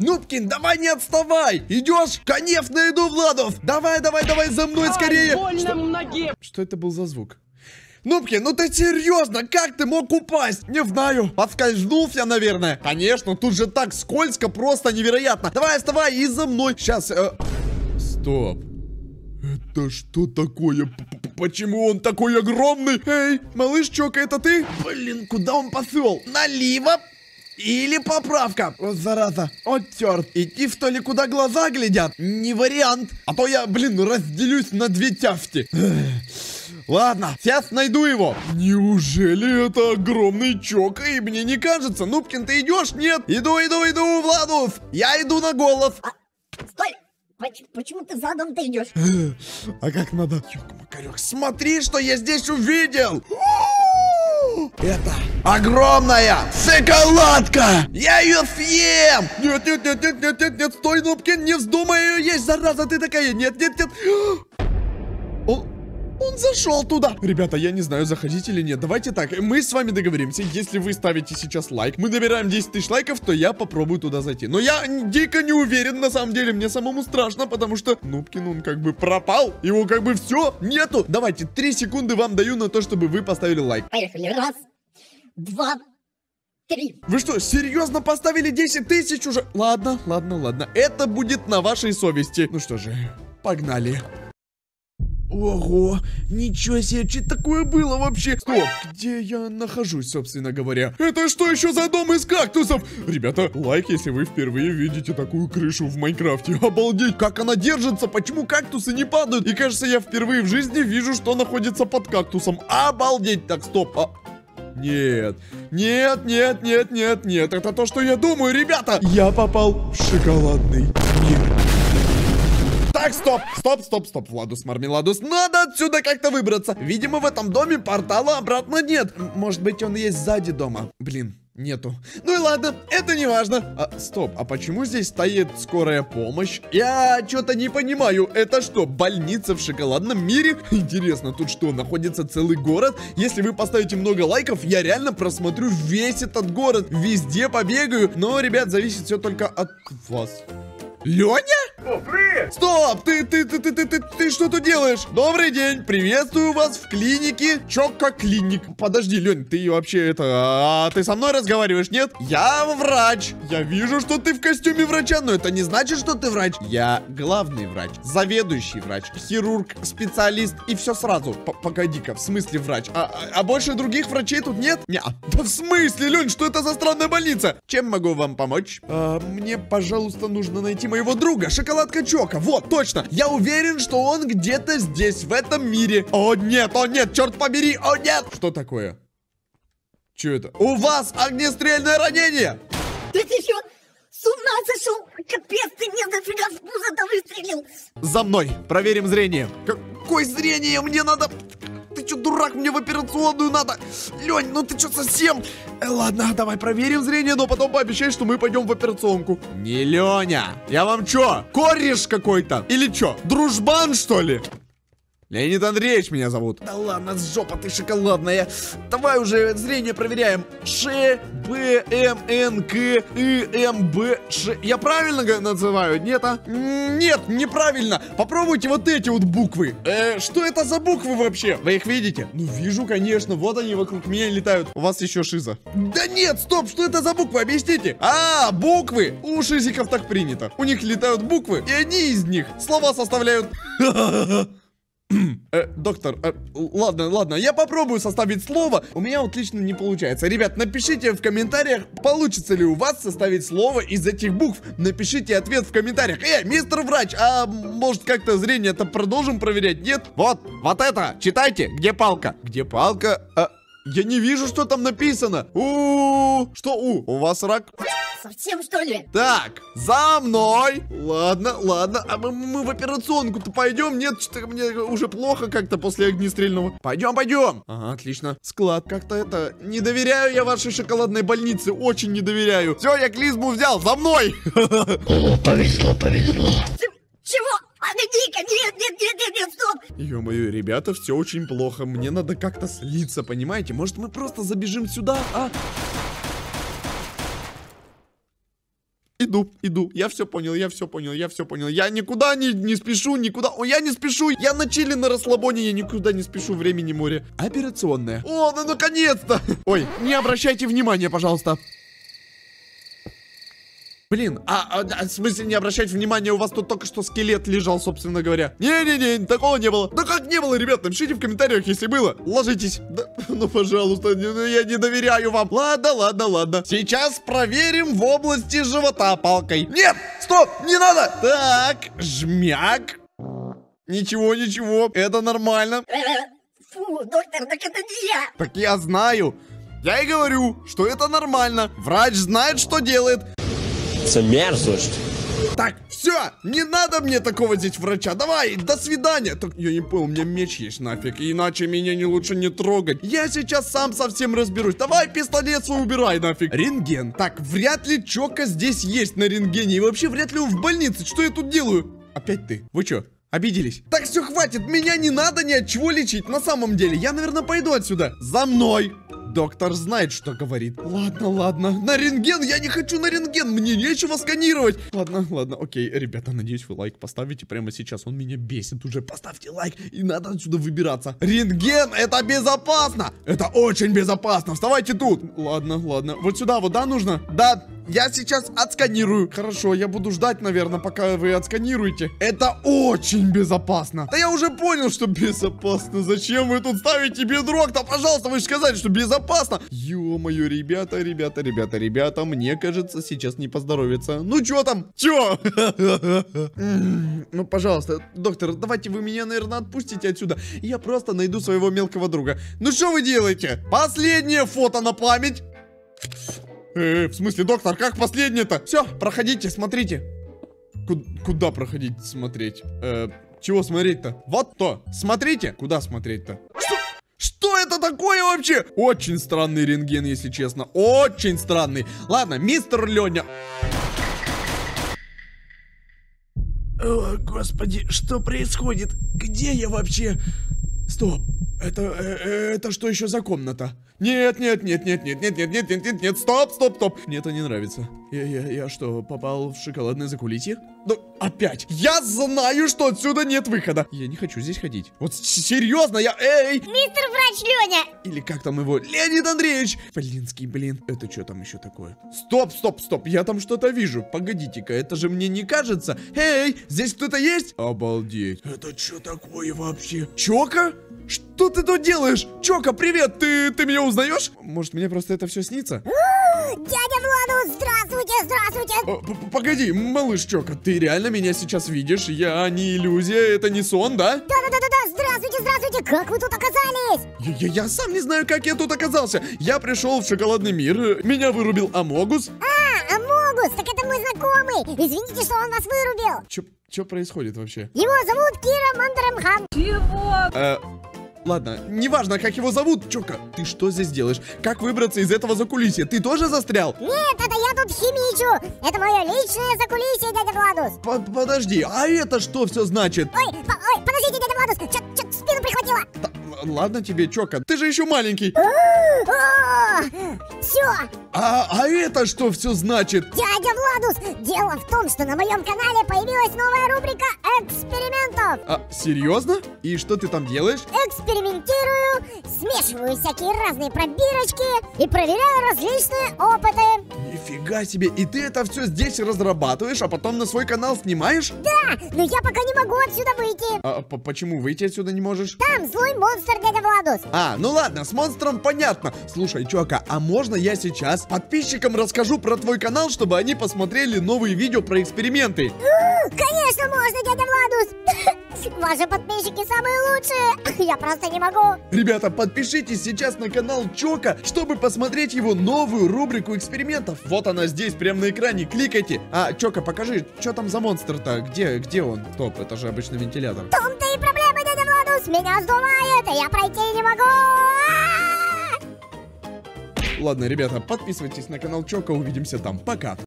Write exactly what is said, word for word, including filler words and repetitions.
Нубкин, давай не отставай. Идешь? Конев на еду, Владов. Давай, давай, давай за мной скорее. Что? Ноге. Что это был за звук? Нубкин, ну ты серьезно? Как ты мог упасть? Не знаю. Подскользнулся, наверное. Конечно, тут же так скользко, просто невероятно. Давай, вставай и за мной. Сейчас. Э... Стоп. Это что такое? Почему он такой огромный? Эй, малышчок, это ты? Блин, куда он пошел? Налево или поправка? Вот зараза. Вот черт. Идти в то ли куда глаза глядят? Не вариант. А то я, блин, разделюсь на две тяфти. Ладно, сейчас найду его. Неужели это огромный чок? И мне не кажется. Нубкин, ты идешь? Нет. Иду, иду, иду, Владус. Я иду на голос. А, стой. Почему ты задом ты идешь? А как надо? Ёк-макарёк, смотри, что я здесь увидел! Это огромная шоколадка! Я ее съем! Нет, нет, нет, нет, нет, нет, нет, стой, Нубкин, не вздумай ее есть, зараза ты такая! Нет, нет, нет! Он... Он зашел туда. Ребята, я не знаю, заходить или нет. Давайте так, мы с вами договоримся. Если вы ставите сейчас лайк, мы набираем десять тысяч лайков, то я попробую туда зайти. Но я дико не уверен, на самом деле. Мне самому страшно, потому что Нубкин, он как бы пропал. Его как бы все нету. Давайте, три секунды вам даю на то, чтобы вы поставили лайк. Поехали. Раз, два, три. Вы что, серьезно поставили десять тысяч уже? Ладно, ладно, ладно. Это будет на вашей совести. Ну что же, погнали. Ого, ничего себе, что такое было вообще? Стоп, где я нахожусь, собственно говоря? Это что еще за дом из кактусов? Ребята, лайк, если вы впервые видите такую крышу в Майнкрафте. Обалдеть, как она держится, почему кактусы не падают? И кажется, я впервые в жизни вижу, что находится под кактусом. Обалдеть, так, стоп, а... Нет, нет, нет, нет, нет, нет, это то, что я думаю, ребята. Я попал в шоколадный мир. Так, стоп, стоп, стоп, стоп, Владус, Мармеладус, надо отсюда как-то выбраться. Видимо, в этом доме портала обратно нет. Может быть, он есть сзади дома. Блин, нету. Ну и ладно, это не важно. А, стоп, а почему здесь стоит скорая помощь? Я что-то не понимаю. Это что, больница в шоколадном мире? Интересно, тут что, находится целый город? Если вы поставите много лайков, я реально просмотрю весь этот город. Везде побегаю. Но, ребят, зависит все только от вас. Леня? О, привет! Стоп! Ты, ты, ты, ты, ты, ты, ты что тут делаешь? Добрый день! Приветствую вас в клинике Чока Клиник. Подожди, Лень, ты вообще это... А, ты со мной разговариваешь, нет? Я врач. Я вижу, что ты в костюме врача, но это не значит, что ты врач. Я главный врач, заведующий врач, хирург, специалист и все сразу. П Погоди-ка, в смысле врач? А, а, а больше других врачей тут нет? Не-а. Да в смысле, Лень, что это за странная больница? Чем могу вам помочь? А, мне, пожалуйста, нужно найти моего друга, шоколадка Чока. Вот, точно. Я уверен, что он где-то здесь, в этом мире. О, нет, о, нет, черт побери, о, нет. Что такое? Че это? У вас огнестрельное ранение. Ты, ты что, с ума сошел? Капец, ты мне нафига в пузо-то выстрелил? За мной, проверим зрение. Какое зрение? Мне надо... Ты чё, дурак, мне в операционную надо. Лень, ну ты чё совсем? Э, ладно, давай проверим зрение, но потом пообещай, что мы пойдем в операционку. Не Леня, я вам чё, кореш какой-то? Или чё, дружбан, что ли? Леонид Андреевич меня зовут. Да ладно, жопа ты шоколадная. Давай уже зрение проверяем. Ш, Б, М, Н, К, И, М, Б, Ш. Я правильно называю? Нет, а? Нет, неправильно. Попробуйте вот эти вот буквы. Э, что это за буквы вообще? Вы их видите? Ну, вижу, конечно. Вот они вокруг меня летают. У вас еще шиза. Да нет, стоп, что это за буквы? Объясните. А, буквы. У шизиков так принято. У них летают буквы, и они из них слова составляют. Э, доктор, э, ладно, ладно, я попробую составить слово. У меня вот лично не получается. Ребят, напишите в комментариях, получится ли у вас составить слово из этих букв. Напишите ответ в комментариях. Эй, мистер врач, а может как-то зрение-то продолжим проверять, нет? Вот, вот это, читайте, где палка? Где палка? А, я не вижу, что там написано. У-у-у, что у? У вас рак? Совсем, что ли? Так, за мной. Ладно, ладно. А мы, мы в операционку-то пойдем? Нет, что-то мне уже плохо как-то после огнестрельного. Пойдем, пойдем. Ага, отлично. Склад как-то это... Не доверяю я вашей шоколадной больнице. Очень не доверяю. Все, я клизму взял. За мной. О, повезло, повезло. Чего? Погоди-ка, нет, нет, нет, нет, нет, стоп. Ё-моё, ребята, все очень плохо. Мне надо как-то слиться, понимаете? Может, мы просто забежим сюда, а? иду, иду. Я все понял, я все понял, я все понял. Я никуда не, не спешу, никуда. О, я не спешу. Я на чили, на расслабоне, я никуда не спешу. Времени море. Операционная. О, ну наконец-то. Ой, не обращайте внимания, пожалуйста. Блин, а, а, а в смысле не обращать внимания, у вас тут только что скелет лежал, собственно говоря. Не-не-не, такого не было. Да как не было, ребят, напишите в комментариях, если было. Ложитесь. Да, ну, пожалуйста, не, ну, я не доверяю вам. Ладно, ладно, ладно. Сейчас проверим в области живота палкой. Нет, стоп, не надо. Так, жмяк. Ничего, ничего, это нормально. Фу, доктор, так это не я. Так я знаю. Я и говорю, что это нормально. Врач знает, что делает. Это мерзость. Так, все, не надо мне такого здесь врача. Давай, до свидания. Так, я не понял, у меня меч есть нафиг. Иначе меня не лучше не трогать. Я сейчас сам совсем разберусь. Давай пистолет свой убирай нафиг. Рентген. Так, вряд ли Чока здесь есть на рентгене. И вообще вряд ли он в больнице. Что я тут делаю? Опять ты. Вы что? Обиделись? Так, все, хватит. Меня не надо ни от чего лечить. На самом деле, я, наверное, пойду отсюда. За мной. Доктор знает, что говорит. Ладно, ладно. На рентген? Я не хочу на рентген. Мне нечего сканировать. Ладно, ладно, окей. Ребята, надеюсь, вы лайк поставите прямо сейчас. Он меня бесит уже. Поставьте лайк. И надо отсюда выбираться. Рентген, это безопасно. Это очень безопасно. Вставайте тут. Ладно, ладно. Вот сюда вот, да, нужно? Да. Я сейчас отсканирую. Хорошо, я буду ждать, наверное, пока вы отсканируете. Это очень безопасно. Да я уже понял, что безопасно. Зачем вы тут ставите бедрок-то? Пожалуйста, вы же сказали, что безопасно. Ё-моё, ребята, ребята, ребята, ребята, мне кажется, сейчас не поздоровится. Ну, чё там? Чё? Ну, пожалуйста, доктор, давайте вы меня, наверное, отпустите отсюда. Я просто найду своего мелкого друга. Ну, что вы делаете? Последнее фото на память. Э, в смысле, доктор, как последнее-то? Все, проходите, смотрите. Ку- куда проходить, смотреть? Э, чего смотреть-то? Вот то. Смотрите. Куда смотреть-то? Что? Что это такое вообще? Очень странный рентген, если честно. Очень странный. Ладно, мистер Леня. О, господи, что происходит? Где я вообще? Стоп. Это, э, это что еще за комната? Нет, нет, нет, нет, нет, нет, нет, нет, нет, нет, нет, стоп, стоп, стоп. Мне это не нравится. Я, я, я что, попал в шоколадное закулисье? Ну, опять. Я знаю, что отсюда нет выхода. Я не хочу здесь ходить. Вот серьезно, я, эй. Мистер врач Леня. Или как там его? Леонид Андреевич. Блинский, блин. Это что там еще такое? Стоп, стоп, стоп. Я там что-то вижу. Погодите-ка, это же мне не кажется. Эй, здесь кто-то есть? Обалдеть. Это что такое вообще? Чока? Что ты тут делаешь? Чока, привет, ты, ты меня узнаешь? Может, мне просто это все снится? Дядя Владус, здравствуйте, здравствуйте. О, погоди, малыш Чока, ты реально меня сейчас видишь? Я не иллюзия, это не сон, да? Да-да-да-да, здравствуйте, здравствуйте, как вы тут оказались? Я, я, я сам не знаю, как я тут оказался. Я пришел в шоколадный мир, меня вырубил Амогус. А, Амогус, так это мой знакомый. Извините, что он вас вырубил. Чё, чё происходит вообще? Его зовут Кира Мандарамхан. Чего? Э, ладно, неважно, как его зовут. Чока, ты что здесь делаешь? Как выбраться из этого закулисья? Ты тоже застрял? Нет, это я тут химичу. Это мое личное закулисье, дядя Владус. По- Подожди, а это что все значит? Ой, по- ой, подождите, дядя Владус, чё-то спину прихватило. Да, ладно тебе, Чока, ты же еще маленький. Все. А, а это что все значит? Дядя Владус, дело в том, что на моем канале появилась новая рубрика экспериментов. А, серьезно? И что ты там делаешь? Экспериментирую, смешиваю всякие разные пробирочки и проверяю различные опыты. Нифига себе, и ты это все здесь разрабатываешь, а потом на свой канал снимаешь? Да, но я пока не могу отсюда выйти. А по- почему выйти отсюда не можешь? Там злой монстр, дядя Владус. А, ну ладно, с монстром понятно. Слушай, Чока, а можно я сейчас подписчикам расскажу про твой канал, чтобы они посмотрели новые видео про эксперименты? У, конечно, можно, дядя Владус. Ваши подписчики самые лучшие. Я просто не могу. Ребята, подпишитесь сейчас на канал Чока, чтобы посмотреть его новую рубрику экспериментов. Вот она здесь, прямо на экране, кликайте. А, Чока, покажи, что там за монстр-то? Где, где он? Топ, это же обычный вентилятор. В том-то и проблема, дядя Владус. Меня сдувает, и я пройти не могу. Ладно, ребята, подписывайтесь на канал Чока, увидимся там. Пока.